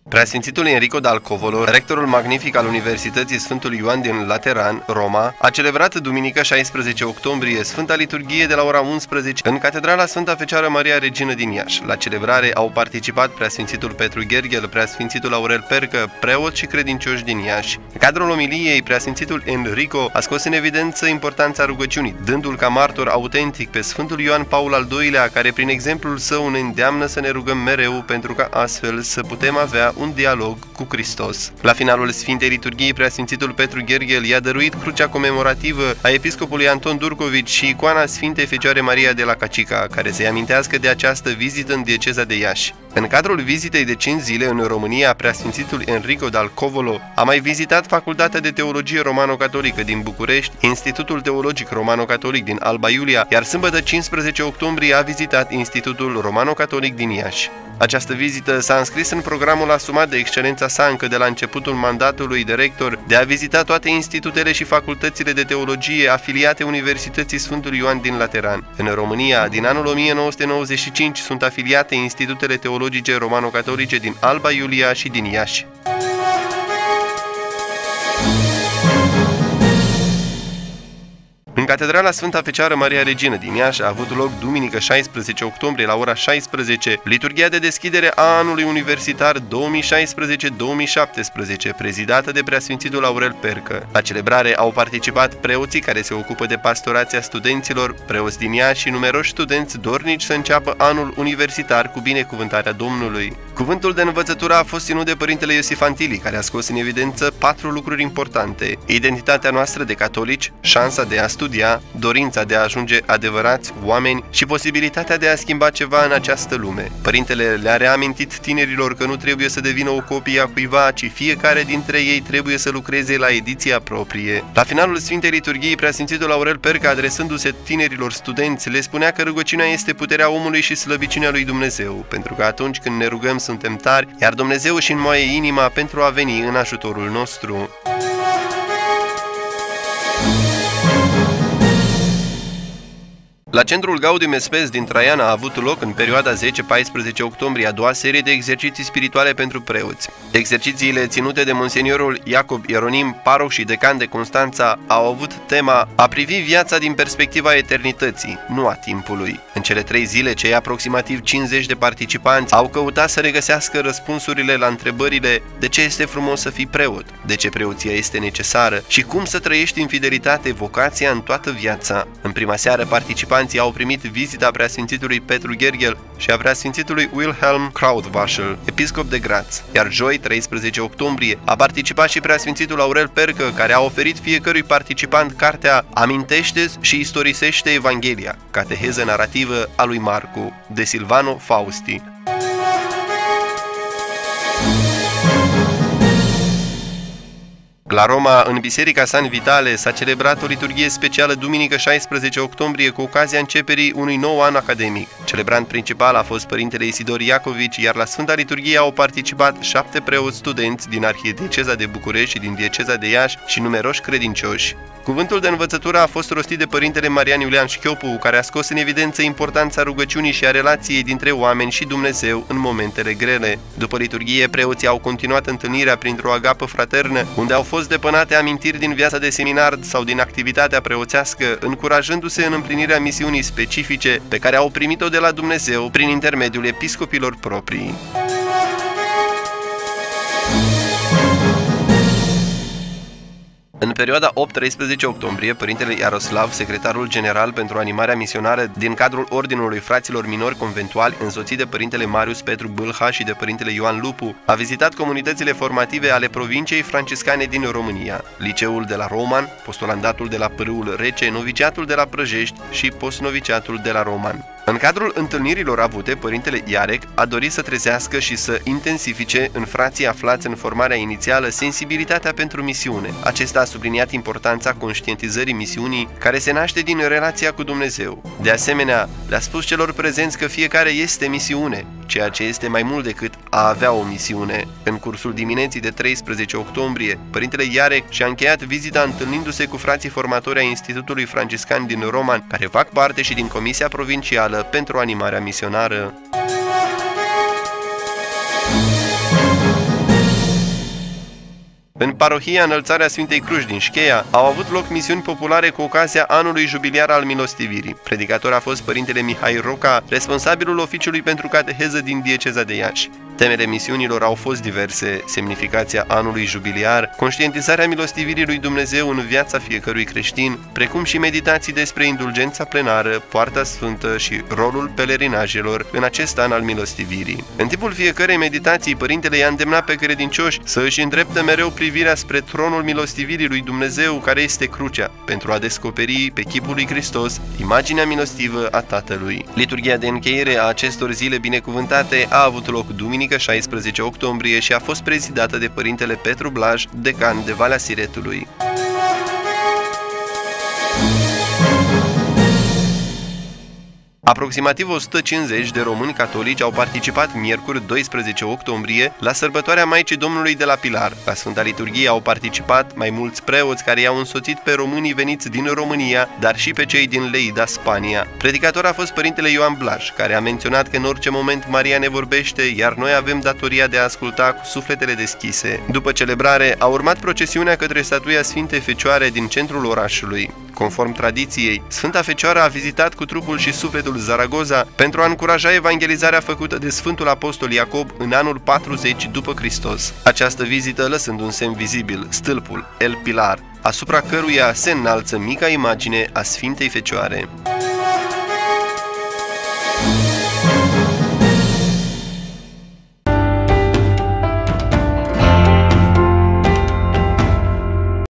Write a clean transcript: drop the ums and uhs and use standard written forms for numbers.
Preasfințitul Enrico dal Covolo, rectorul magnific al Universității Sfântul Ioan din Lateran, Roma, a celebrat duminică 16 octombrie Sfânta Liturghie de la ora 11 în Catedrala Sfânta Fecioară Maria Regină din Iași. La celebrare au participat Preasfințitul Petru Gherghel, Preasfințitul Aurel Percă, preoți și credincioși din Iași. În cadrul omiliei, Preasfințitul Enrico a scos în evidență importanța rugăciunii, dându-l ca martor autentic pe Sfântul Ioan Paul al II-lea, care prin exemplul său ne îndeamnă să ne rugăm mereu pentru ca astfel să putem avea un dialog cu Hristos. La finalul Sfintei Liturghii, Preasfințitul Petru Gherghel i-a dăruit crucea comemorativă a episcopului Anton Durcovici și icoana Sfintei Fecioare Maria de la Cacica, care să-i amintească de această vizită în dieceza de Iași. În cadrul vizitei de 5 zile în România, Preasfințitul Enrico dal Covolo a mai vizitat Facultatea de Teologie Romano-Catolică din București, Institutul Teologic Romano-Catolic din Alba Iulia, iar sâmbătă 15 octombrie a vizitat Institutul Romano-Catolic din Iași. Această vizită s-a înscris în programul asumat de excelența sa încă de la începutul mandatului de rector de a vizita toate institutele și facultățile de teologie afiliate Universității Sfântul Ioan din Lateran. În România, din anul 1995, sunt afiliate institutele teologice romano-catolice din Alba Iulia și din Iași. În Catedrala Sfânta Fecioară Maria Regină din Iași a avut loc duminică 16 octombrie la ora 16 liturghia de deschidere a anului universitar 2016-2017, prezidată de Preasfințitul Aurel Percă. La celebrare au participat preoții care se ocupă de pastorația studenților, preoți din Iași și numeroși studenți dornici să înceapă anul universitar cu binecuvântarea Domnului. Cuvântul de învățătură a fost ținut de Părintele Iosif Antili, care a scos în evidență 4 lucruri importante: identitatea noastră de catolici, șansa de a studia, dorința de a ajunge adevărați oameni și posibilitatea de a schimba ceva în această lume. Părintele le-a reamintit tinerilor că nu trebuie să devină o copie a cuiva, ci fiecare dintre ei trebuie să lucreze la ediția proprie. La finalul Sfintei Liturghii, Preasfințitul Aurel Percă, adresându-se tinerilor studenți, le spunea că rugăciunea este puterea omului și slăbiciunea lui Dumnezeu, pentru că atunci când ne rugăm suntem tari, iar Dumnezeu își înmoaie inima pentru a veni în ajutorul nostru. La centrul Gaudium Spes din Traian a avut loc în perioada 10-14 octombrie a doua serie de exerciții spirituale pentru preoți. Exercițiile ținute de monseniorul Iacob Ieronim, paroh și decan de Constanța, au avut tema a privi viața din perspectiva eternității, nu a timpului. În cele 3 zile, cei aproximativ 50 de participanți au căutat să regăsească răspunsurile la întrebările de ce este frumos să fii preot, de ce preoția este necesară și cum să trăiești în fidelitate vocația în toată viața. În prima seară, participanții au primit vizita Preasfințitului Petru Gherghel și a Preasfințitului Wilhelm Krautwaschel, episcop de Graz, iar joi, 13 octombrie, a participat și Preasfințitul Aurel Percă, care a oferit fiecărui participant cartea Amintește-ți și istorisește Evanghelia, cateheză narrativă a lui Marcu, de Silvano Fausti. La Roma, în Biserica San Vitale, s-a celebrat o liturghie specială duminică 16 octombrie cu ocazia începerii unui nou an academic. Celebrant principal a fost Părintele Isidor Iacovici, iar la Sfânta Liturghie au participat 7 preoți studenți din Arhidieceza de București și din Dieceza de Iași și numeroși credincioși. Cuvântul de învățătură a fost rostit de Părintele Marian Iulian Șchiopu, care a scos în evidență importanța rugăciunii și a relației dintre oameni și Dumnezeu în momentele grele. După liturghie, preoții au continuat întâlnirea printr-o agapă fraternă, unde au fost depănate amintiri din viața de seminar sau din activitatea preoțească, încurajându-se în împlinirea misiunii specifice pe care au primit-o de la Dumnezeu prin intermediul episcopilor proprii. În perioada 8-13 octombrie, Părintele Iaroslav, secretarul general pentru animarea misionară din cadrul Ordinului Fraților Minori Conventuali, însoțit de Părintele Marius Petru Bâlha și de Părintele Ioan Lupu, a vizitat comunitățile formative ale provinciei franciscane din România, liceul de la Roman, postulandatul de la Pârâul Rece, noviciatul de la Prăjești și postnoviciatul de la Roman. În cadrul întâlnirilor avute, Părintele Iarec a dorit să trezească și să intensifice în frații aflați în formarea inițială sensibilitatea pentru misiune. Acesta a subliniat importanța conștientizării misiunii care se naște din relația cu Dumnezeu. De asemenea, le-a spus celor prezenți că fiecare este misiune, ceea ce este mai mult decât a avea o misiune. În cursul dimineții de 13 octombrie, Părintele Iarec și-a încheiat vizita întâlnindu-se cu frații formatori ai Institutului Franciscan din Roman, care fac parte și din Comisia Provincială pentru animarea misionară. În parohia Înălțarea Sfintei Cruci din Șcheia au avut loc misiuni populare cu ocazia anului jubiliar al milostivirii. Predicator a fost părintele Mihai Roca, responsabilul oficiului pentru cateheză din dieceza de Iași. Temele misiunilor au fost diverse: semnificația anului jubiliar, conștientizarea milostivirii lui Dumnezeu în viața fiecărui creștin, precum și meditații despre indulgența plenară, poarta sfântă și rolul pelerinajelor în acest an al milostivirii. În timpul fiecărei meditații, părintele i-a îndemnat pe credincioși să își îndrepte mereu privirea spre tronul milostivirii lui Dumnezeu, care este crucea, pentru a descoperi pe chipul lui Hristos imaginea milostivă a Tatălui. Liturghia de încheiere a acestor zile binecuvântate a avut loc duminică 16 octombrie și a fost prezidată de părintele Petru Blaj, decan de Valea Siretului. Aproximativ 150 de români catolici au participat miercuri 12 octombrie la sărbătoarea Maicii Domnului de la Pilar. La Sfânta Liturghie au participat mai mulți preoți care i-au însoțit pe românii veniți din România, dar și pe cei din Lleida, Spania. Predicator a fost părintele Ioan Blaj, care a menționat că în orice moment Maria ne vorbește, iar noi avem datoria de a asculta cu sufletele deschise. După celebrare a urmat procesiunea către statuia Sfintei Fecioare din centrul orașului. Conform tradiției, Sfânta Fecioară a vizitat cu trupul și sufletul Zaragoza pentru a încuraja evangelizarea făcută de Sfântul Apostol Iacob în anul 40 după Hristos. Această vizită lăsând un semn vizibil, stâlpul El Pilar, asupra căruia se înalță mica imagine a Sfintei Fecioare.